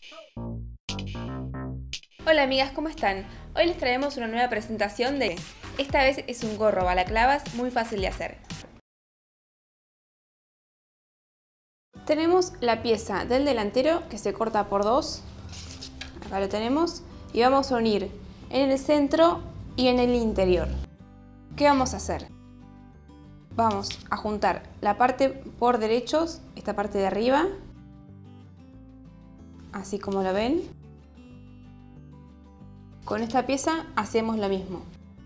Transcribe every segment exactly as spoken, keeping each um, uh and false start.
Hola amigas, ¿cómo están? Hoy les traemos una nueva presentación de... Esta vez es un gorro balaclavas muy fácil de hacer. Tenemos la pieza del delantero que se corta por dos. Acá lo tenemos. Y vamos a unir en el centro y en el interior. ¿Qué vamos a hacer? Vamos a juntar la parte por derechos, esta parte de arriba, así como lo ven. Con esta pieza hacemos lo mismo.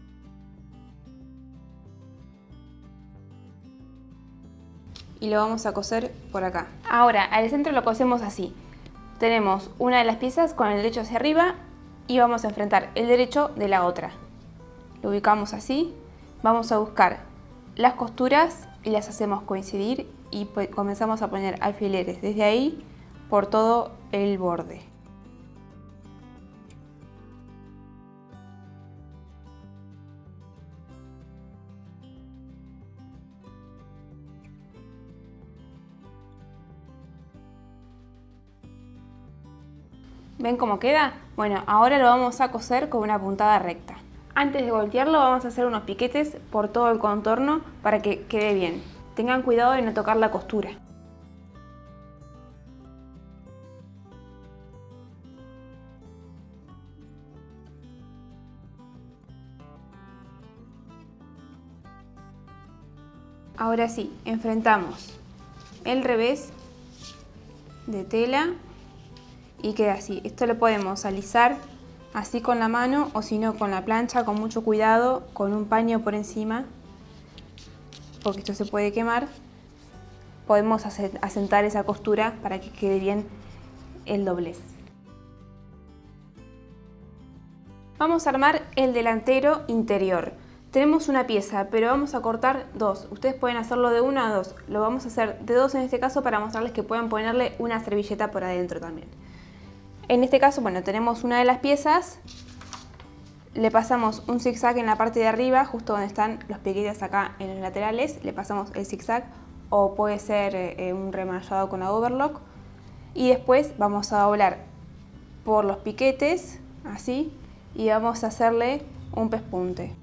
Y lo vamos a coser por acá. Ahora, al centro lo cosemos así. Tenemos una de las piezas con el derecho hacia arriba y vamos a enfrentar el derecho de la otra. Lo ubicamos así. Vamos a buscar las costuras y las hacemos coincidir y comenzamos a poner alfileres desde ahí por todo el borde. ¿Ven cómo queda? Bueno, ahora lo vamos a coser con una puntada recta. Antes de voltearlo vamos a hacer unos piquetes por todo el contorno para que quede bien. Tengan cuidado de no tocar la costura. Ahora sí, enfrentamos el revés de tela y queda así. Esto lo podemos alisar así con la mano o si no con la plancha, con mucho cuidado, con un paño por encima, porque esto se puede quemar. Podemos asentar esa costura para que quede bien el doblez. Vamos a armar el delantero interior. Tenemos una pieza, pero vamos a cortar dos. Ustedes pueden hacerlo de una a dos. Lo vamos a hacer de dos en este caso para mostrarles que pueden ponerle una servilleta por adentro también. En este caso, bueno, tenemos una de las piezas. Le pasamos un zigzag en la parte de arriba, justo donde están los piquetes acá en los laterales. Le pasamos el zigzag o puede ser eh, un remallado con la overlock. Y después vamos a doblar por los piquetes, así, y vamos a hacerle un pespunte.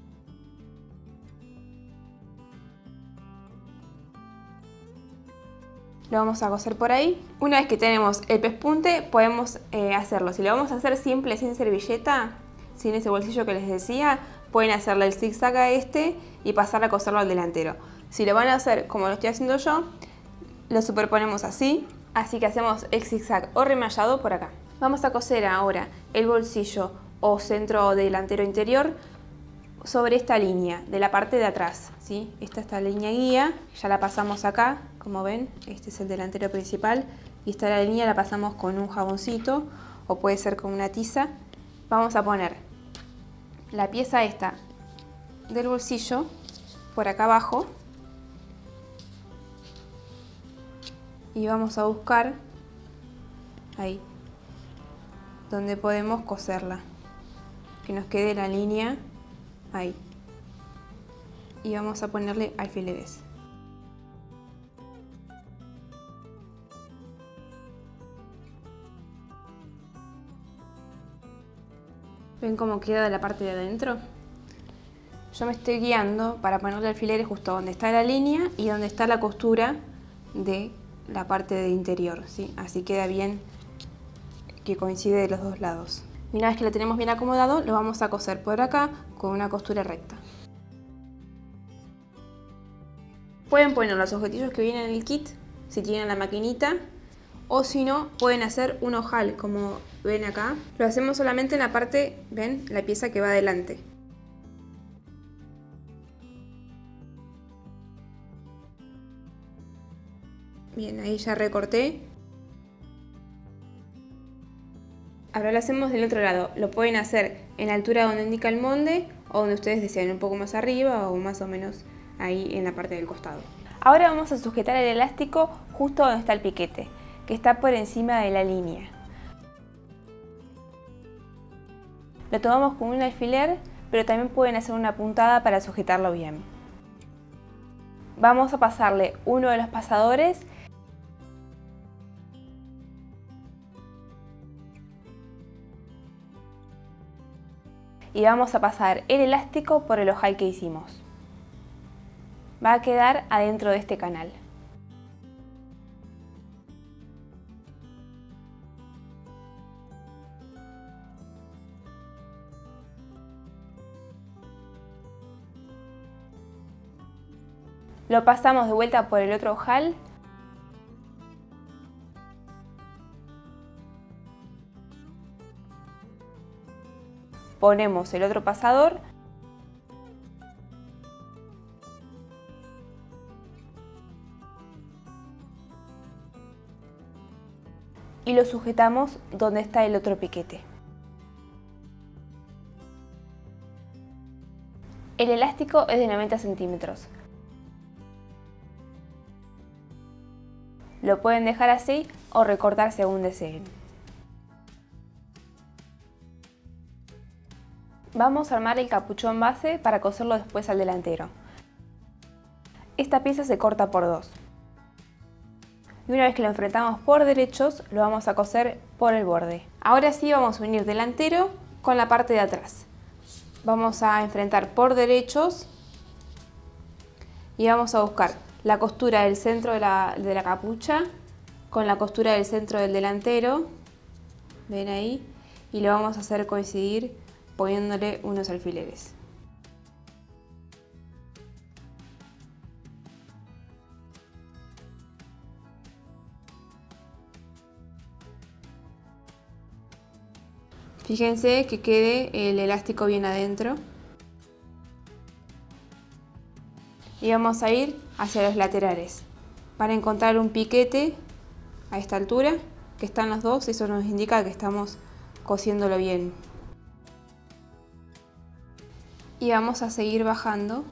Lo vamos a coser por ahí. Una vez que tenemos el pespunte podemos eh, hacerlo. Si lo vamos a hacer simple, sin servilleta, sin ese bolsillo que les decía, pueden hacerle el zigzag a este y pasar a coserlo al delantero. Si lo van a hacer como lo estoy haciendo yo, lo superponemos así. Así que hacemos el zigzag o remallado por acá. Vamos a coser ahora el bolsillo o centro delantero interior sobre esta línea de la parte de atrás, ¿sí? Esta es la línea guía, ya la pasamos acá, como ven, este es el delantero principal y esta la línea la pasamos con un jaboncito o puede ser con una tiza. Vamos a poner la pieza esta del bolsillo por acá abajo y vamos a buscar ahí donde podemos coserla, que nos quede la línea ahí, y vamos a ponerle alfileres. ¿Ven cómo queda de la parte de adentro? Yo me estoy guiando para ponerle alfileres justo donde está la línea y donde está la costura de la parte de interior, ¿sí? Así queda bien que coincide de los dos lados. Y una vez que lo tenemos bien acomodado, lo vamos a coser por acá con una costura recta. Pueden poner los objetillos que vienen en el kit, si tienen la maquinita, o si no, pueden hacer un ojal, como ven acá. Lo hacemos solamente en la parte, ven, la pieza que va adelante. Bien, ahí ya recorté. Ahora lo hacemos del otro lado. Lo pueden hacer en la altura donde indica el molde o donde ustedes deseen, un poco más arriba o más o menos ahí en la parte del costado. Ahora vamos a sujetar el elástico justo donde está el piquete, que está por encima de la línea. Lo tomamos con un alfiler, pero también pueden hacer una puntada para sujetarlo bien. Vamos a pasarle uno de los pasadores y vamos a pasar el elástico por el ojal que hicimos. Va a quedar adentro de este canal. Lo pasamos de vuelta por el otro ojal. Ponemos el otro pasador. Y lo sujetamos donde está el otro piquete. El elástico es de noventa centímetros. Lo pueden dejar así o recortar según deseen. Vamos a armar el capuchón base para coserlo después al delantero. Esta pieza se corta por dos. Y una vez que lo enfrentamos por derechos, lo vamos a coser por el borde. Ahora sí vamos a unir delantero con la parte de atrás. Vamos a enfrentar por derechos y vamos a buscar la costura del centro de la, de la capucha con la costura del centro del delantero, ven ahí, y lo vamos a hacer coincidir poniéndole unos alfileres. Fíjense que quede el elástico bien adentro. Y vamos a ir hacia los laterales para encontrar un piquete a esta altura, que están los dos, eso nos indica que estamos cosiéndolo bien. Y vamos a seguir bajando.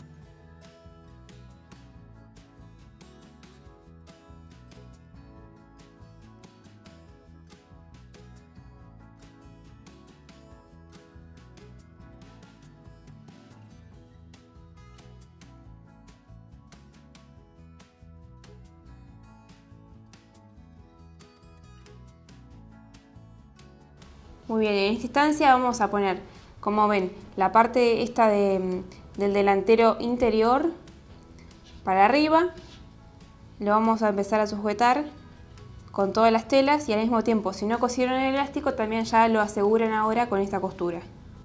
Muy bien, en esta instancia vamos a poner, como ven, la parte esta de, del delantero interior para arriba. Lo vamos a empezar a sujetar con todas las telas y al mismo tiempo, si no cosieron el elástico, también ya lo aseguran ahora con esta costura.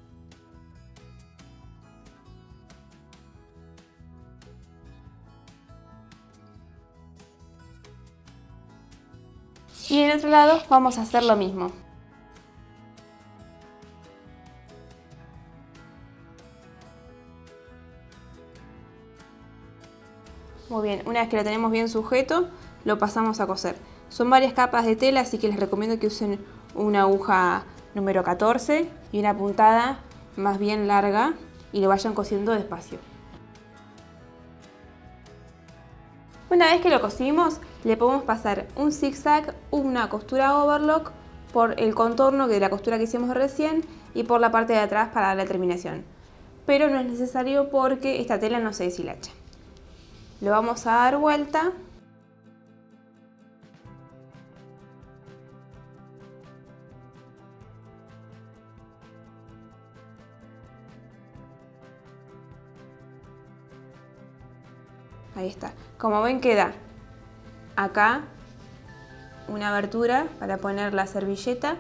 Y en el otro lado vamos a hacer lo mismo. Muy bien, una vez que lo tenemos bien sujeto, lo pasamos a coser. Son varias capas de tela, así que les recomiendo que usen una aguja número catorce y una puntada más bien larga y lo vayan cosiendo despacio. Una vez que lo cosimos, le podemos pasar un zigzag, una costura overlock por el contorno de la costura que hicimos recién y por la parte de atrás para dar la terminación. Pero no es necesario porque esta tela no se deshilacha. Lo vamos a dar vuelta. Ahí está. Como ven, queda acá una abertura para poner la servilleta.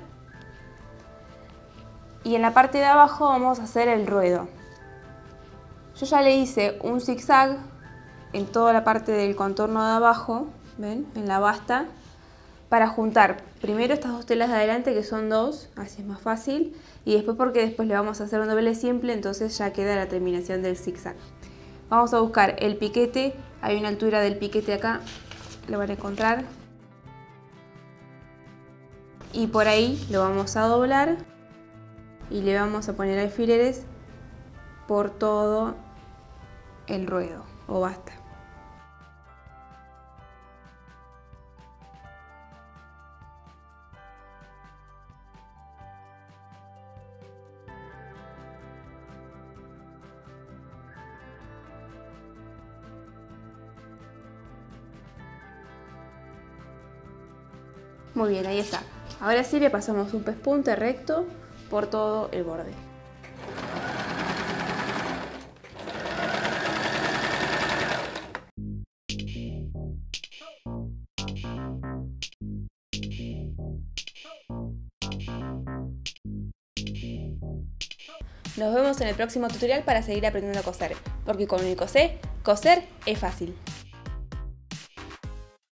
Y en la parte de abajo vamos a hacer el ruedo. Yo ya le hice un zigzag en toda la parte del contorno de abajo, ¿ven? En la basta, para juntar primero estas dos telas de adelante, que son dos, así es más fácil, y después porque después le vamos a hacer un doble simple, entonces ya queda la terminación del zigzag. Vamos a buscar el piquete, hay una altura del piquete acá, lo van a encontrar, y por ahí lo vamos a doblar y le vamos a poner alfileres por todo el ruedo o basta. Muy bien, ahí está. Ahora sí le pasamos un pespunte recto por todo el borde. Nos vemos en el próximo tutorial para seguir aprendiendo a coser, porque con Unicosé, coser es fácil.